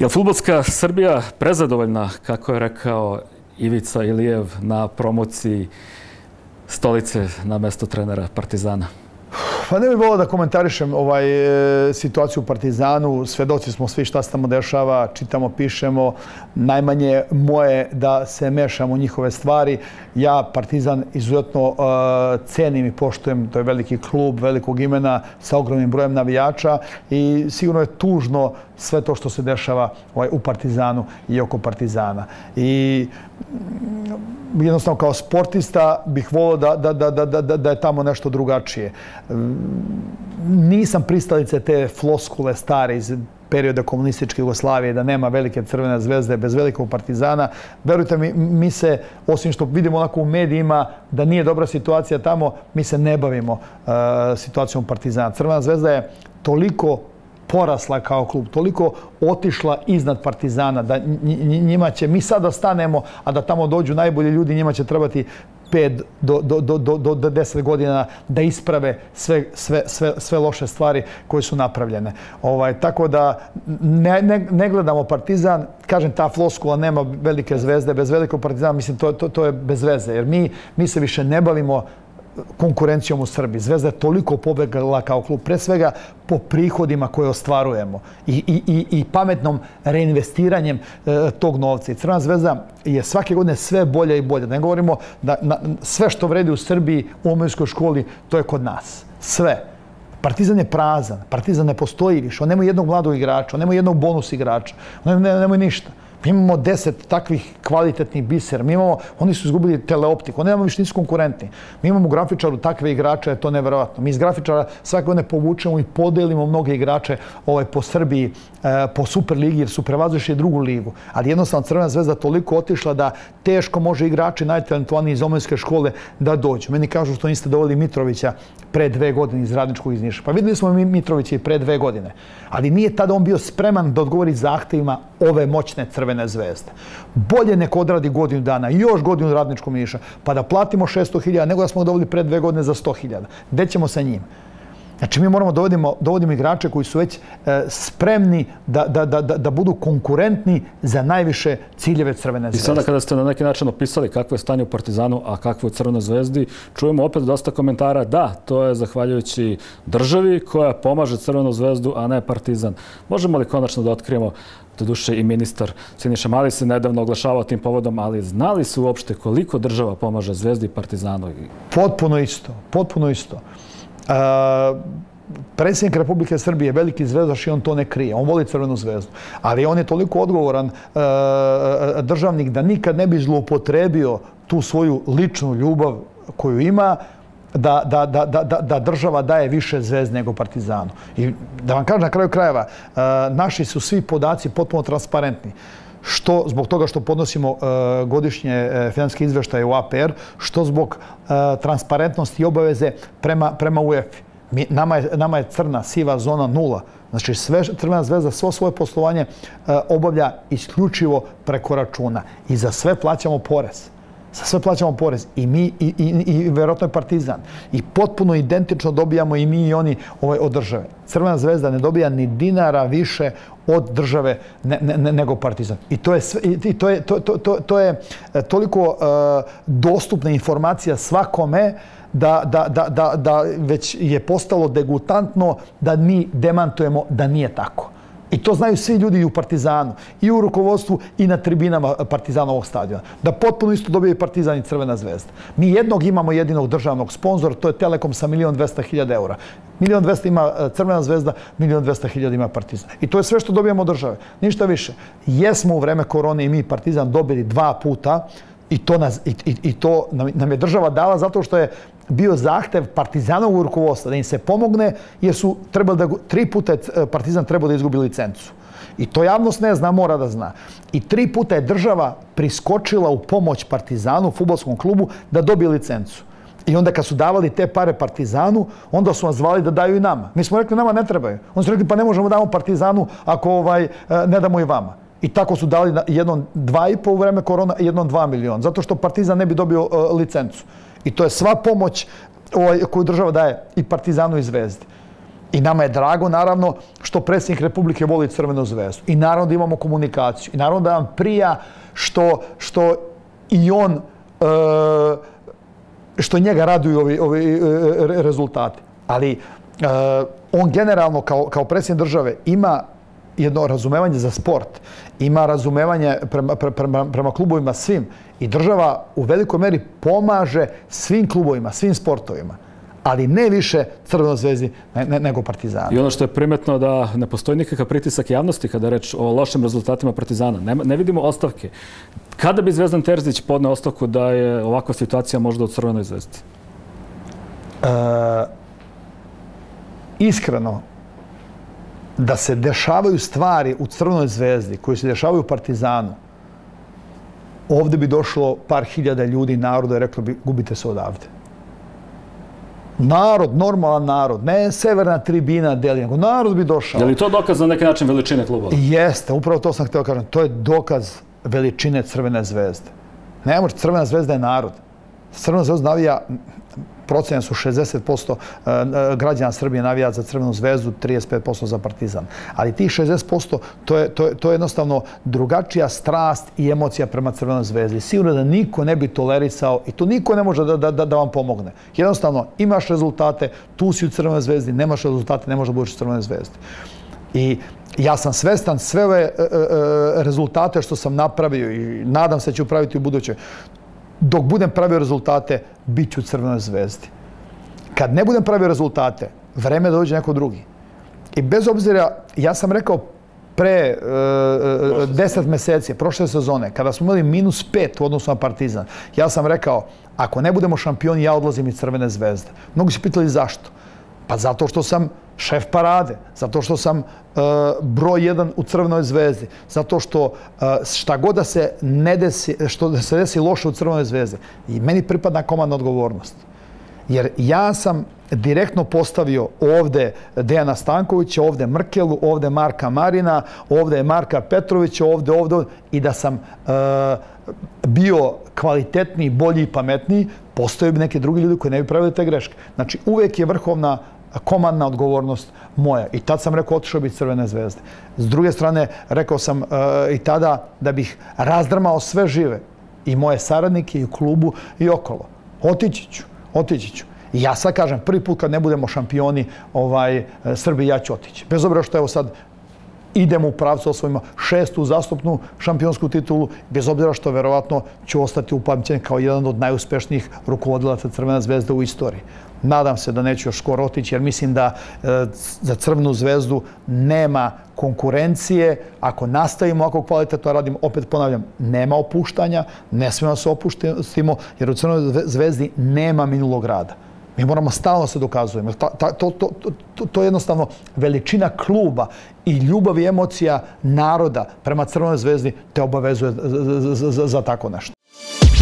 Je li fudbalska Srbija prezadovoljna, kako je rekao Ivica Ilijev, na promociji Stolice na mesto trenera Partizana? Pa ne bih volio da komentarišem situaciju u Partizanu. Svedoci smo svi šta se tamo dešava, čitamo, pišemo. Najmanje moje da se mešam u njihove stvari. Ja Partizan izuzetno cenim i poštujem. To je veliki klub, velikog imena sa ogromnim brojem navijača i sigurno je tužno sve to što se dešava u Partizanu i oko Partizana. I jednostavno kao sportista bih volio da je tamo nešto drugačije. Nisam pristalice te floskule stare iz perioda komunističke Jugoslavije, da nema velike Crvene zvezde bez velikog Partizana. Verujte mi se, osim što vidimo onako u medijima da nije dobra situacija tamo, mi se ne bavimo situacijom Partizana. Crvena zvezda je toliko porasla kao klub, toliko otišla iznad Partizana, da njima će, mi sada stanemo, a da tamo dođu najbolji ljudi, njima će trebati 5 do 10 godina da isprave sve loše stvari koje su napravljene. Tako da ne gledamo Partizan, kažem, ta floskula nema velike zvezde, bez velikog Partizana, mislim, to je bez veze, jer mi se više ne bavimo konkurencijom u Srbiji. Zvezda je toliko pobegla kao klub, pre svega po prihodima koje ostvarujemo i pametnom reinvestiranjem tog novca. I Crvena zvezda je svake godine sve bolja i bolja. Da ne govorimo da sve što vredi u Srbiji u omladinskoj školi, to je kod nas. Sve. Partizan je prazan. Partizan ne postoji više. On nema jednog mladog igrača, on nema jednog bonus igrača. On nema ništa. Mi imamo 10 takvih kvalitetnih bisera. Oni su izgubili teleoptiku. Oni nemamo više, nisu konkurentni. Mi imamo u grafičaru takve igrače, je to neverovatno. Mi iz grafičara svake godine povučemo i podelimo mnoge igrače po Srbiji, po Superligi, jer su prevazišli drugu ligu. Ali jednostavno Crvena zvezda toliko otišla da teško može igrači najtalentovaniji iz omladinske škole da dođu. Meni kažu što niste dovoljili Mitrovića pre 2 godine iz Radničkog iz Niša. Pa videli smo mi Mitrovića i pre 2 godine. Ali nije tada on bio spreman da odgovori zahtevima ove moćne Crvene zvezde. Bolje neko odradi godinu dana i još godinu u Radničkom Niša, pa da platimo 600.000, nego da smo ga dovoljili pre 2 godine za 100.000. Gde ćemo sa njim? Znači, mi moramo dovodimo igrače koji su već spremni da budu konkurentni za najviše ciljeve Crvene zvezde. I sada kada ste na neki način opisali kakvo je stanje u Partizanu, a kakvo je u Crvenoj zvezdi, čujemo opet dosta komentara. Da, to je zahvaljujući državi koja pomaže Crvenu zvezdu, a ne Partizan. Možemo li konačno da otkrijemo, doduše i ministar Siniša Mali se nedavno oglašavao tim povodom, ali znali su uopšte koliko država pomaže Zvezdi i Partizanu? Potpuno isto. Potpuno isto. Predsjednik Republike Srbije, veliki zvezdaš, i on to ne krije. On voli Crvenu zvezdu. Ali on je toliko odgovoran državnik da nikad ne bi zloupotrebio tu svoju ličnu ljubav koju ima, da država daje više Zvezdi nego Partizanu. I da vam kažem na kraju krajeva, naši su svi podaci potpuno transparentni. Što zbog toga što podnosimo godišnje finansijske izveštaje u APR, što zbog transparentnosti i obaveze prema UEFA. Nama je crna, siva zona 0. Znači, Crvena zvezda svo svoje poslovanje obavlja isključivo preko računa. I za sve plaćamo porez. Za sve plaćamo porez. I mi, i verovatno je Partizan. I potpuno identično dobijamo i mi i oni od države. Crvena zvezda ne dobija ni dinara više od države nego Partizan. I to je toliko dostupna informacija svakome da već je postalo degutantno da mi demantujemo da nije tako. I to znaju svi ljudi i u Partizanu, i u rukovodstvu, i na tribinama Partizanovog stadiona. Da potpuno isto dobije Partizan i Crvena zvezda. Mi imamo jedinog državnog sponzora, to je Telekom sa 1.200.000 eura. 1.200.000 ima Crvena zvezda, 1.200.000 ima Partizan. I to je sve što dobijamo od države. Ništa više. Jesmo u vreme korone i mi Partizan dobili 2 puta i to nam je država dala zato što je bio zahtev Partizanovog rukovodstva da im se pomogne, jer su trebali da 3 puta Partizan trebao da izgubi licencu. I to javnost ne zna, mora da zna. I 3 puta je država priskočila u pomoć Partizanu, fudbalskom klubu, da dobije licencu. I onda kad su davali te pare Partizanu, onda su nas zvali da daju i nama. Mi smo rekli, nama ne trebaju. Oni su rekli, pa ne možemo damo Partizanu ako ne damo i vama. I tako su dali jednom 2,5 u vreme korona, jednom 2 miliona. Zato što Partizan ne bi dobio licencu. I to je sva pomoć koju država daje i Partizanu i Zvezdi. I nama je drago, naravno, što predsjednik Republike voli Crvenu zvezdu. I naravno da imamo komunikaciju. I naravno da vam prija što i on, što njega raduju ovi rezultati. Ali on generalno kao predsjednik države ima jedno razumevanje za sport, ima razumevanje prema klubovima svim i država u velikoj meri pomaže svim klubovima, svim sportovima, ali ne više Crvenoj zvezdi nego Partizanu. I ono što je primetno da ne postoji nikakav pritisak javnosti kada je reč o lošim rezultatima Partizana. Ne vidimo ostavke. Kada bi Zvezdan Terzić podneo ostavku da je ovakva situacija možda u Crvenoj zvezdi? Iskreno, da se dešavaju stvari u Crvenoj zvezdi koje se dešavaju u Partizanu, ovdje bi došlo par hiljada ljudi, naroda, i reklo bi gubite se odavde. Narod, normalan narod, ne severna tribina deli, nego narod bi došao. Je li to dokaz na neki način veličine klubova? Jeste, upravo to sam htio kažem. To je dokaz veličine Crvene zvezde. Ne može, Crvena zvezda je narod. Crvena zvezda navija, procene su 60% građana Srbije navija za Crvenu zvezdu, 35% za Partizan. Ali tih 60% to je jednostavno drugačija strast i emocija prema Crvenoj zvezdi. Sigurno da niko ne bi tolerisao i tu niko ne može da vam pomogne. Jednostavno, imaš rezultate, tu si u Crvenoj zvezdi, nemaš rezultate, ne može da budeš u Crvenoj zvezdi. I ja sam svestan sve ove rezultate što sam napravio i nadam se da ću praviti u buduće. Dok budem pravio rezultate, bit ću u Crvenoj zvezdi. Kad ne budem pravio rezultate, vreme da dođe neko drugi. I bez obzira, ja sam rekao pre 10 meseci, prošle sezone, kada smo imali -5 u odnosu na Partizan, ja sam rekao, ako ne budemo šampioni, ja odlazim iz Crvene zvezde. Mnogi su pitali zašto. Pa zato što sam šef parade, zato što sam broj 1 u Crvenoj zvezdi, zato što šta god da se ne desi, što da se desi loše u Crvenoj zvezdi, i meni pripada komandna odgovornost. Jer ja sam direktno postavio ovde Dejana Stankovića, ovde Mrkelu, ovde Marka Marina, ovde Marka Petrovića, ovde, i da sam bio kvalitetniji, bolji i pametniji, postoje bi neki drugi ljudi koji ne bi pravili te greške. Znači, uvek je vrhovna komandna odgovornost moja. I tad sam rekao, otišao bi iz Crvene zvezde. S druge strane, rekao sam i tada da bih razdrmao sve žive, i moje saradnike, i u klubu, i okolo. Otići ću. I ja sad kažem, prvi put kad ne budemo šampioni Srbije, ja ću otići. Bez obzira što evo sad idemo u pravcu, osvojimo 6. uzastopnu šampionsku titulu, bez obzira što verovatno ću ostati upamćen kao jedan od najuspešnijih rukovodilaca Crvene zvezde u istoriji. Nadam se da neću još skoro otići, jer mislim da za Crvenu zvezdu nema konkurencije. Ako nastavimo ovako kvalitetno radimo, opet ponavljam, nema opuštanja, ne smijemo se opustimo, jer u Crvenoj zvezdi nema minulog rada. Mi moramo stalno se dokazujemo. To je jednostavno veličina kluba i ljubav i emocija naroda prema Crvenoj zvezdi te obavezuje za tako nešto.